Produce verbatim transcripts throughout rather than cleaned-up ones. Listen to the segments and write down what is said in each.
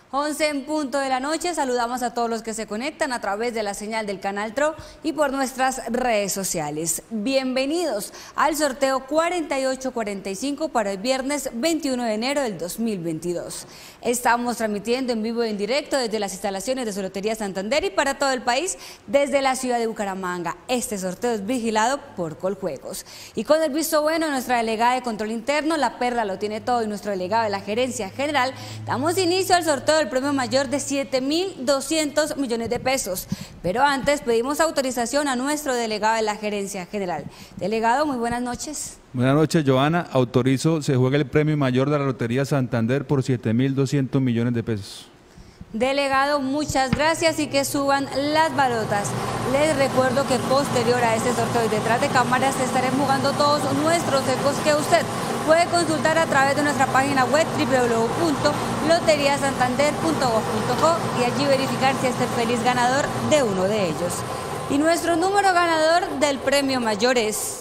once en punto de la noche, saludamos a todos los que se conectan a través de la señal del canal Tro y por nuestras redes sociales. Bienvenidos al sorteo cuarenta y ocho cuarenta y cinco para el viernes veintiuno de enero del dos mil veintidós. Estamos transmitiendo en vivo y en directo desde las instalaciones de su Lotería Santander y para todo el país desde la ciudad de Bucaramanga. Este sorteo es vigilado por Coljuegos. Y con el visto bueno, nuestra delegada de control interno, La Perla lo tiene todo, y nuestro delegado de la Gerencia General, damos inicio al sorteo del premio mayor de siete mil doscientos millones de pesos. Pero antes pedimos autorización a nuestro delegado de la Gerencia General. Delegado, muy buenas noches. Buenas noches, Joana. Autorizo, se juega el premio mayor de la Lotería Santander por siete mil doscientos millones de pesos. Delegado, muchas gracias y que suban las balotas. Les recuerdo que posterior a este sorteo y detrás de cámaras estaremos jugando todos nuestros ecos que usted puede consultar a través de nuestra página web doble u doble u doble u punto lotería santander punto gob punto co y allí verificar si es el feliz ganador de uno de ellos. Y nuestro número ganador del premio mayor es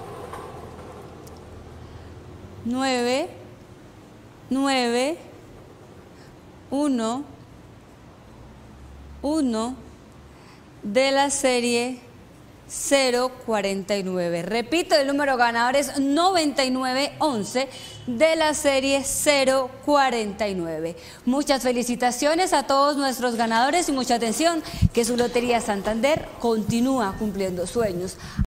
nueve, nueve, uno, uno de la serie cero cuarenta y nueve. Repito, el número ganador es noventa y nueve once de la serie cero cuarenta y nueve. Muchas felicitaciones a todos nuestros ganadores y mucha atención que su Lotería Santander continúa cumpliendo sueños.